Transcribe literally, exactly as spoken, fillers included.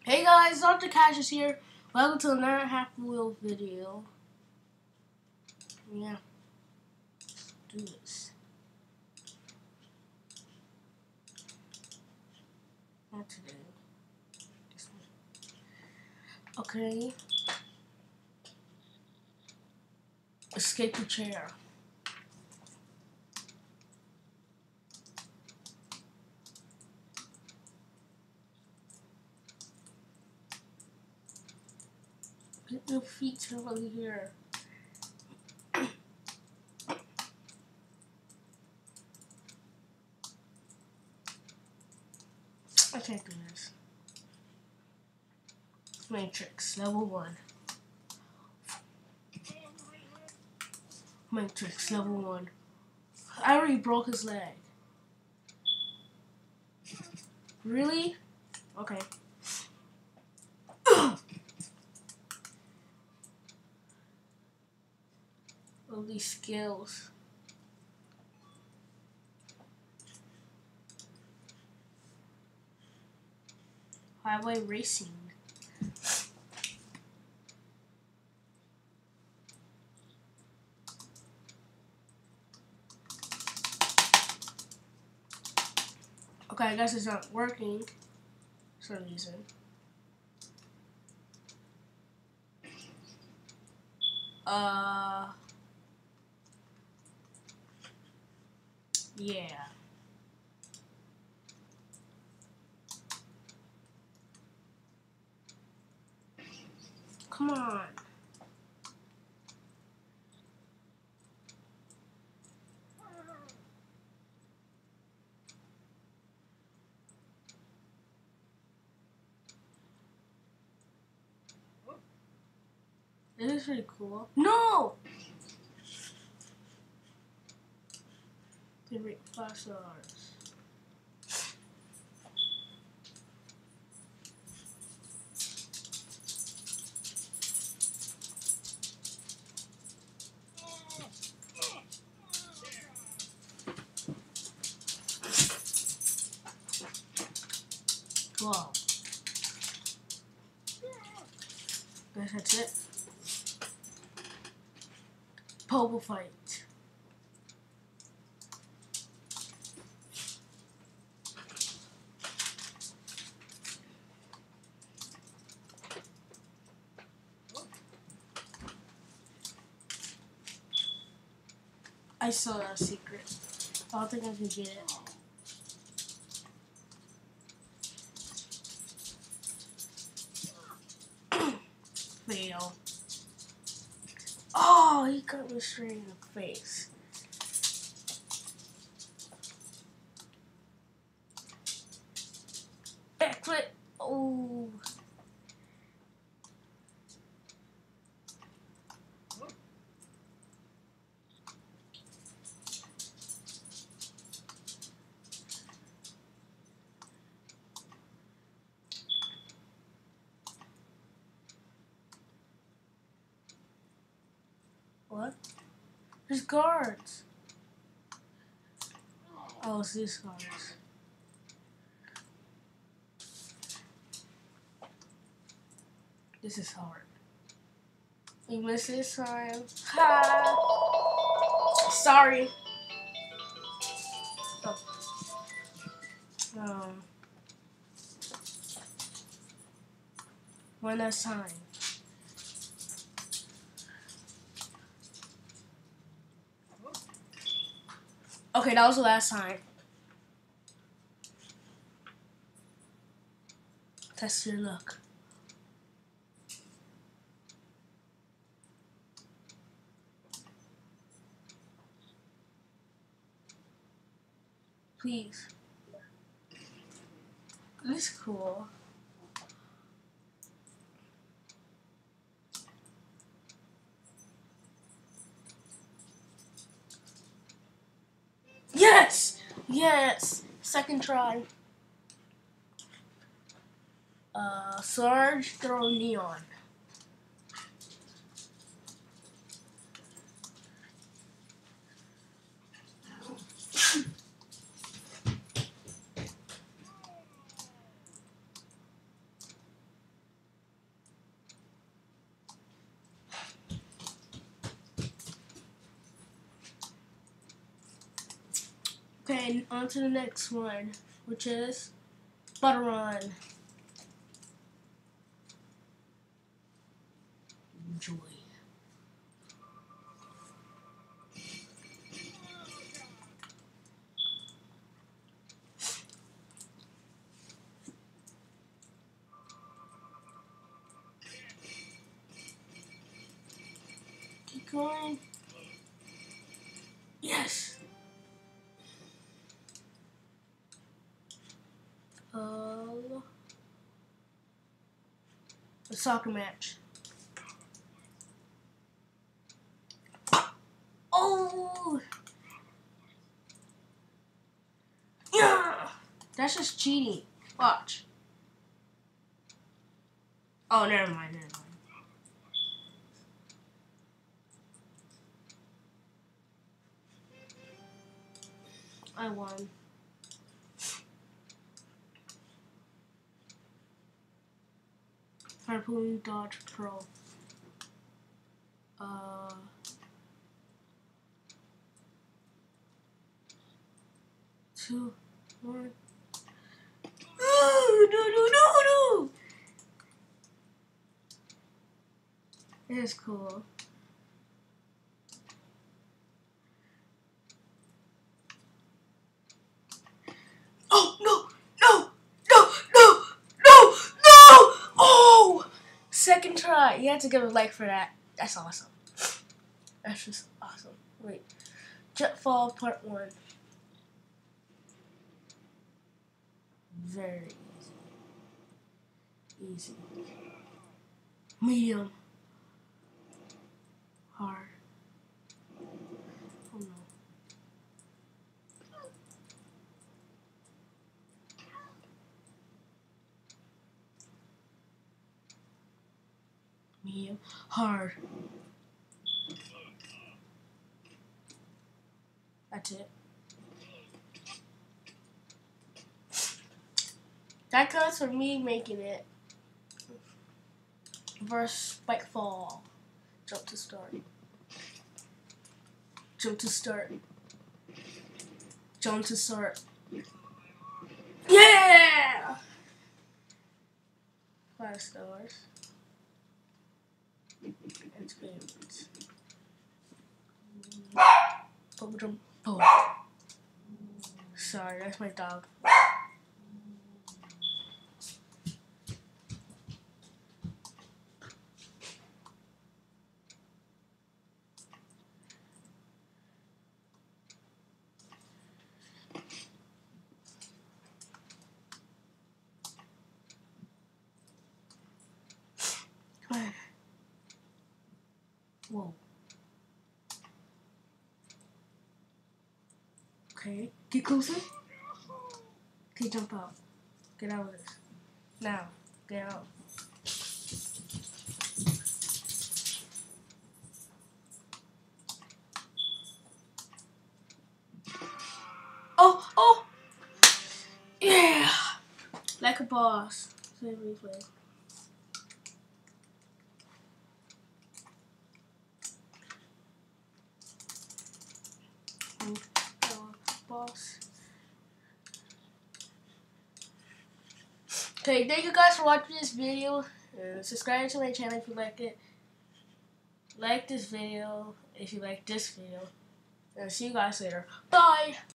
Hey guys, Doctor Cassius here. Welcome to another half wheel video. Yeah, do this. Not today. This one. Okay. Escape the chair. Get your feet over here. I can't do this. Matrix, level one. Matrix, level one. I already broke his leg. Really? Okay. All these skills. Highway racing. Okay, I guess it's not working for some reason. Uh, yeah. Come on. This is pretty cool. No! Favorite five stars. Wow. Guess that's it. Pole fight. I saw a secret. I don't think I can get it. Fail. Oh, he got me straight in the face. Backflip. Oh. What? There's guards. Oh, it's these guards. This is hard. You missed this time. Ha! Sorry. Oh. Um. One last time. Okay, that was the last time. Test your luck. Please. This is cool. Yes! Yes! Second try. Uh, Sarge, throw neon. Okay, on to the next one, which is Butter Run. Enjoy. Keep going. Yes. Uh, a soccer match. Oh. Yeah. That's just cheating. Watch. Oh, never mind. Never mind. I won. Harpoon Dodge Pro. Uh. Two. One. Oh, no, no, no, no! It is cool. Oh, no, no, no, no, no, no! Oh! Second try. You have to give a like for that. That's awesome. That's just awesome. Wait. Jetfall Part one. Very easy. Easy. Medium. Hard. Oh no. Medium. Hard. That's it. That counts for me making it. Verse Spikefall. Jump to start. Jump to start. Jump to start. Yeah! Five stars. Experience. Bubble jump. Oh. Sorry, that's my dog. Whoa. Okay, get closer. Okay, jump out. Get out of this. Now, get out. Oh, oh! Yeah! Like a boss. Save replay. Boss. Okay, thank you guys for watching this video. Uh, subscribe to my channel if you like it. Like this video if you like this video. And see you guys later. Bye!